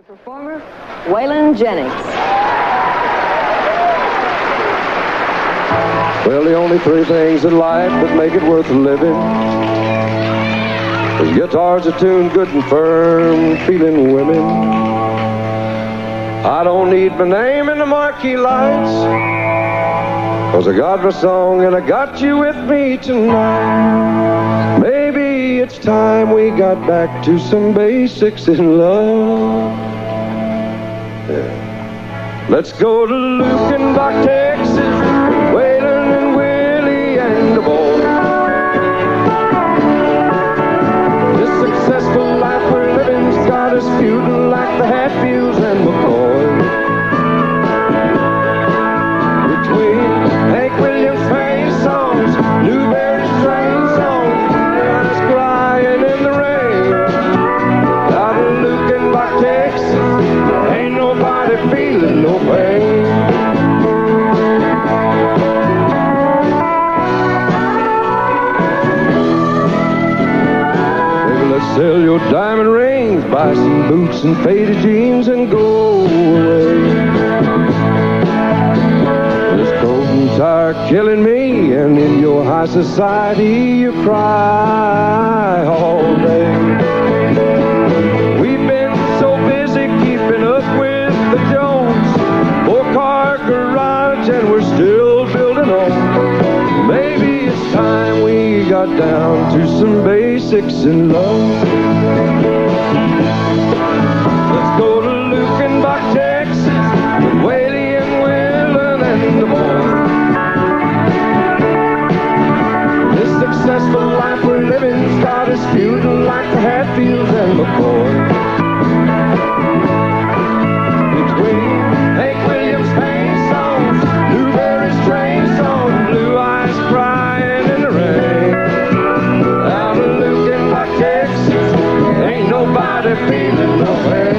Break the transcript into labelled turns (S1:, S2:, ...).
S1: Performer, Waylon Jennings.
S2: Well, the only three things in life that make it worth living is guitars are tuned good and firm, feeling women. I don't need my name in the marquee lights, 'cause I got my song and I got you with me tonight. Maybe it's time we got back to some basics in love. Let's go to Luckenbach, Texas, Waylon and Willie and the boy. This successful life we're living's got us feuding like the Hatfields and McCoy. Between Hank Williams' pain songs, Newberry's train songs, us crying in the rain. Out of Luckenbach, Texas, ain't nobody feeling no pain. Maybe let's sell your diamond rings, buy some boots and faded jeans and go away. This cold and tired killing me, and in your high society you cry all day. We've been so busy keeping up with the Jones, four-car garage, and we're still building on. Maybe it's time we got down to some basics in love. Let's go to Luckenbach, Texas, with Waylon and Waylon and the boy. This successful life we're living's got us feuding like the Hatfields and McCoy. Between Hank Williams' pain songs, Newberry's train songs, blue eyes crying in the rain. Out of Luckenbach, Texas, ain't nobody feeling no pain.